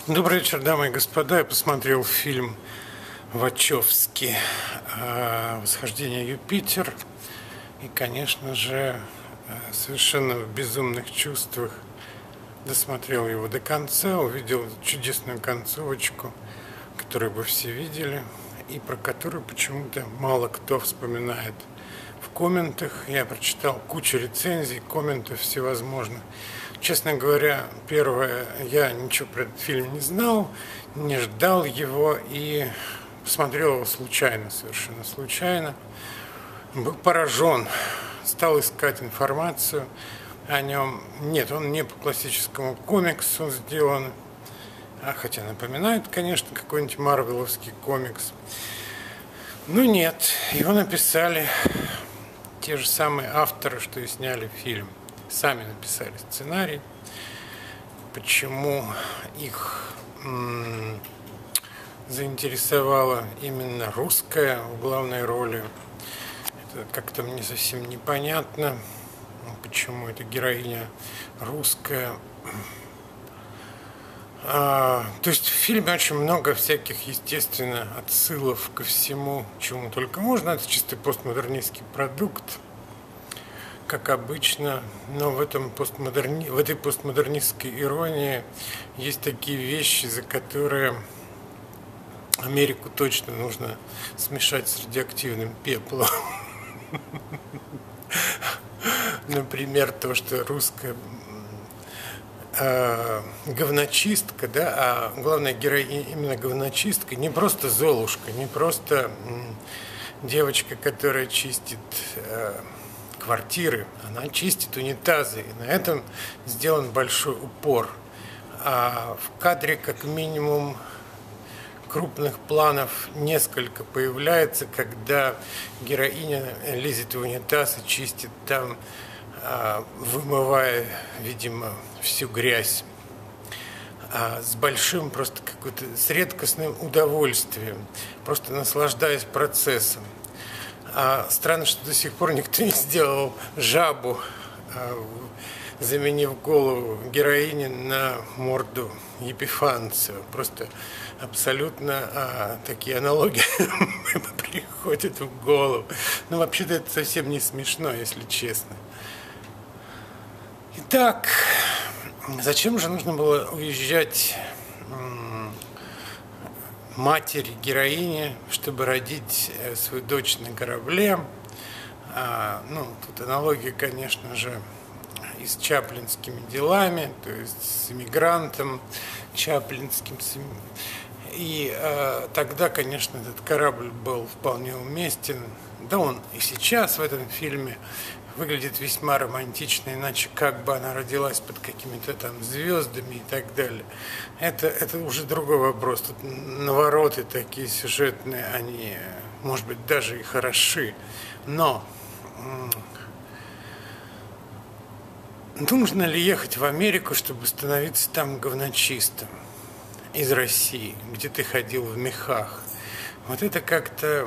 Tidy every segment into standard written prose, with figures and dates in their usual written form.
Добрый вечер, дамы и господа. Я посмотрел фильм Вачовски «Восхождение Юпитер». И, конечно же, совершенно в безумных чувствах досмотрел его до конца, увидел чудесную концовочку, которую вы все видели, и про которую почему-то мало кто вспоминает в комментах. Я прочитал кучу рецензий, комментов всевозможных. Честно говоря, первое, я ничего про этот фильм не знал, не ждал его и посмотрел его случайно, совершенно случайно. Был поражен, стал искать информацию о нем. Нет, он не по классическому комиксу сделан, хотя напоминает, конечно, какой-нибудь марвеловский комикс. Но нет, его написали те же самые авторы, что и сняли фильм. Сами написали сценарий. Почему их заинтересовала именно русская в главной роли, это как-то мне совсем непонятно. Почему эта героиня русская. То есть в фильме очень много всяких, естественно, отсылов ко всему, чему только можно. Это чистый постмодернистский продукт, как обычно, но в этой постмодернистской иронии есть такие вещи, за которые Америку точно нужно смешать с радиоактивным пеплом. Например, то, что русская говночистка, да, а главная героиня именно говночистка, не просто Золушка, не просто девочка, которая чистит квартиры, она чистит унитазы, и на этом сделан большой упор. А в кадре как минимум крупных планов несколько появляется, когда героиня лезет в унитаз и чистит там, вымывая, видимо, всю грязь, с большим просто какой-то, с редкостным удовольствием, просто наслаждаясь процессом. Странно, что до сих пор никто не сделал жабу, заменив голову героини на морду Епифанцева. Просто абсолютно такие аналогии приходят в голову. Но вообще-то это совсем не смешно, если честно. Итак, зачем же нужно было уезжать матери героини, чтобы родить свою дочь на корабле? Тут аналогия, конечно же, и с чаплинскими делами, то есть с иммигрантом чаплинским. И тогда, конечно, этот корабль был вполне уместен. Да, он и сейчас в этом фильме выглядит весьма романтично, иначе как бы она родилась под какими-то там звездами и так далее. Это уже другой вопрос. Тут навороты такие сюжетные, они, может быть, даже и хороши. Но нужно ли ехать в Америку, чтобы становиться там говночистым из России, где ты ходил в мехах? Вот это как-то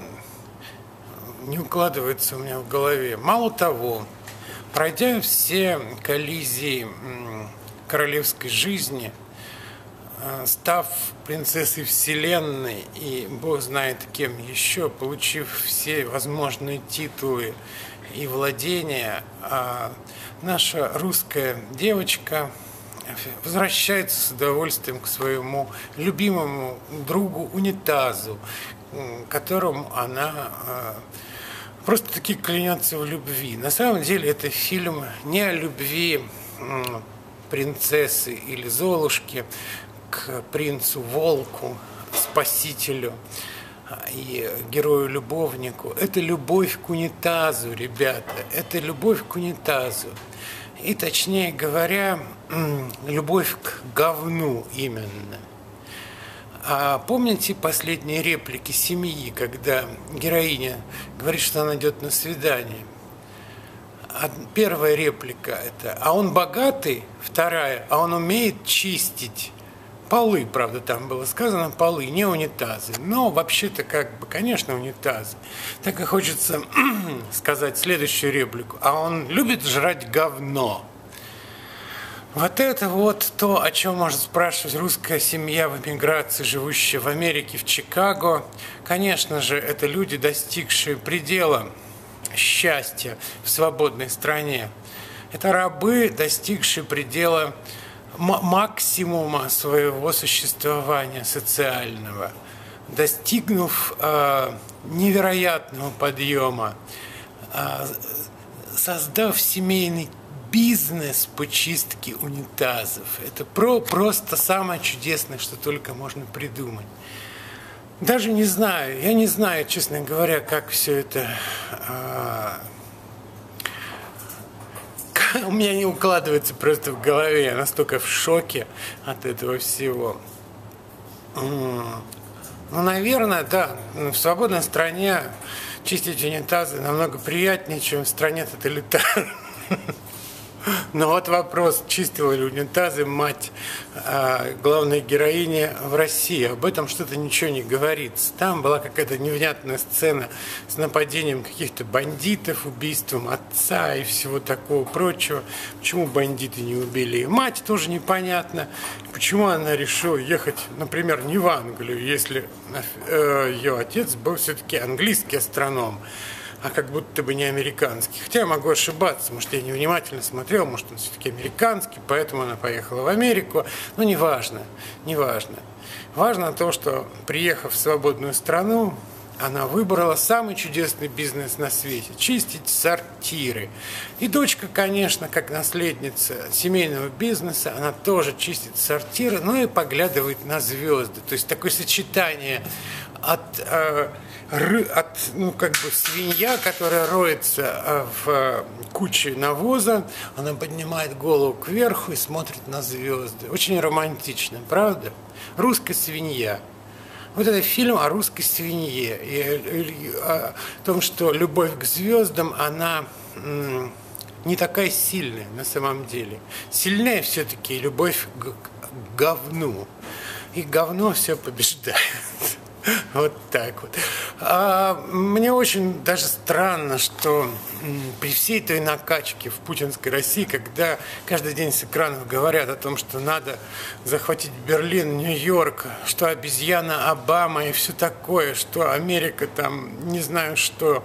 не укладывается у меня в голове. Мало того, пройдя все коллизии королевской жизни, став принцессой вселенной и бог знает кем еще, получив все возможные титулы и владения, наша русская девочка возвращается с удовольствием к своему любимому другу унитазу, которому она просто-таки клянется в любви. На самом деле это фильм не о любви принцессы или Золушки к принцу-волку, спасителю и герою-любовнику. Это любовь к унитазу, ребята. Это любовь к унитазу. И, точнее говоря, любовь к говну именно. А помните последние реплики семьи, когда героиня говорит, что она идет на свидание? Первая реплика – это «а он богатый», вторая – «а он умеет чистить». Полы, правда, там было сказано, полы, не унитазы. Но вообще-то, как бы, конечно, унитазы. Так и хочется сказать следующую реплику. А он любит жрать говно. Вот это вот то, о чем может спрашивать русская семья в эмиграции, живущая в Америке, в Чикаго. Конечно же, это люди, достигшие предела счастья в свободной стране. Это рабы, достигшие предела максимума своего существования социального, достигнув невероятного подъема, создав семейный бизнес по чистке унитазов. Это просто самое чудесное, что только можно придумать. Даже не знаю, я не знаю, честно говоря, как все это у меня не укладывается просто в голове. Я настолько в шоке от этого всего. Ну, наверное, да, в свободной стране чистить унитазы намного приятнее, чем в стране тоталитарной. Но вот вопрос, чистила ли унитазы мать главной героини в России. Об этом что-то ничего не говорится. Там была какая-то невнятная сцена с нападением каких-то бандитов, убийством отца и всего такого прочего. Почему бандиты не убили мать, тоже непонятно. Почему она решила ехать, например, не в Англию, если ее отец был все-таки английский астроном, а как будто бы не американский. Хотя я могу ошибаться, может, я невнимательно смотрел, может, он все-таки американский, поэтому она поехала в Америку. Но неважно, неважно. Важно то, что, приехав в свободную страну, она выбрала самый чудесный бизнес на свете – чистить сортиры. И дочка, конечно, как наследница семейного бизнеса, она тоже чистит сортиры, но и поглядывает на звезды. То есть такое сочетание ну, как бы свинья, которая роется в куче навоза, она поднимает голову кверху и смотрит на звезды. Очень романтично, правда? Русская свинья. Вот это фильм о русской свинье и о том, что любовь к звездам, она не такая сильная на самом деле. Сильнее все-таки любовь к говну. И говно все побеждает. Вот так вот. Мне очень даже странно, что при всей той накачке в путинской России, когда каждый день с экранов говорят о том, что надо захватить Берлин, Нью-Йорк, что обезьяна Обама и все такое, что Америка там не знаю что,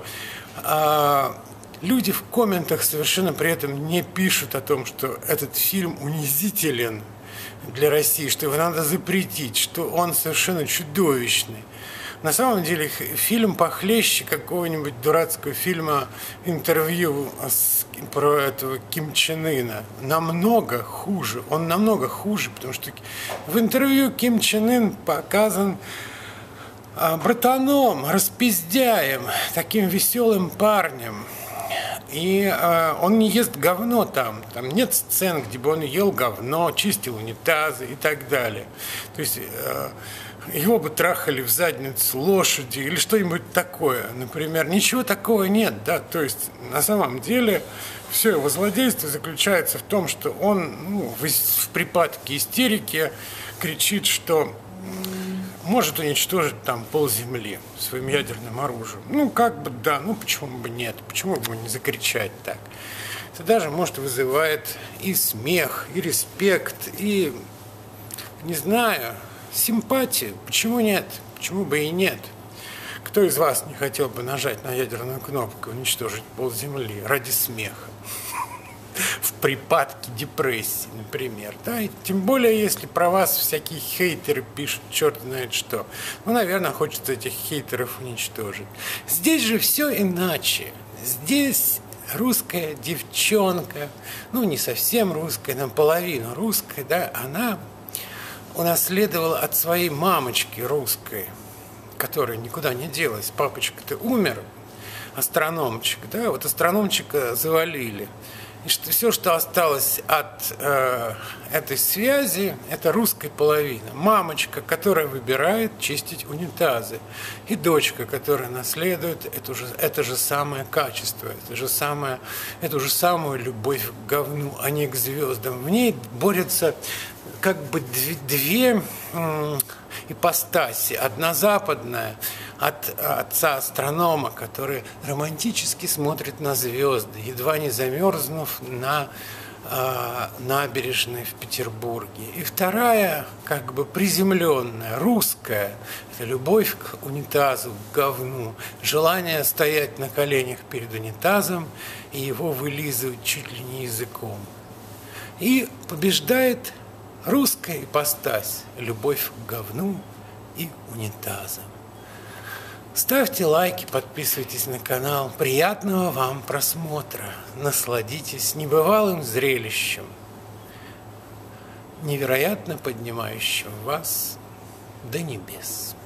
люди в комментах совершенно при этом не пишут о том, что этот фильм унизителен для России, что его надо запретить, что он совершенно чудовищный. На самом деле фильм похлеще какого-нибудь дурацкого фильма интервью про этого Ким Чен Ына. Намного хуже. Он намного хуже, потому что в интервью Ким Чен Ын показан братаном, распиздяем, таким веселым парнем. И он не ест говно там. Там нет сцен, где бы он ел говно, чистил унитазы и так далее. То есть его бы трахали в задницу лошади или что-нибудь такое, например. Ничего такого нет, да. То есть на самом деле все его злодейство заключается в том, что он в припадке истерики кричит, что может уничтожить там полземли своим ядерным оружием. Ну, как бы да, ну почему бы нет, почему бы не закричать так. Это даже, может, вызывает и смех, и респект, и, не знаю, симпатию. Почему нет? Почему бы и нет? Кто из вас не хотел бы нажать на ядерную кнопку и уничтожить полземли ради смеха? В припадке депрессии, например. Да? И тем более, если про вас всякие хейтеры пишут черт знает что. Ну, наверное, хочется этих хейтеров уничтожить. Здесь же все иначе. Здесь русская девчонка, ну, не совсем русская, наполовину русская, да, она унаследовала от своей мамочки русской, которая никуда не делась. Папочка-то умер, астрономчик, да, вот астрономчика завалили. И что все, что осталось от этой связи, это русская половина. Мамочка, которая выбирает чистить унитазы. И дочка, которая наследует это же самое качество, эту же самую любовь к говну, а не к звездам. В ней борются как бы две ипостаси. Одна западная, от отца-астронома, который романтически смотрит на звезды, едва не замерзнув на набережной в Петербурге. И вторая, как бы приземленная, русская, это любовь к унитазу, к говну, желание стоять на коленях перед унитазом и его вылизывать чуть ли не языком. И побеждает русская ипостась, любовь к говну и унитазам. Ставьте лайки, подписывайтесь на канал. Приятного вам просмотра. Насладитесь небывалым зрелищем, невероятно поднимающим вас до небес.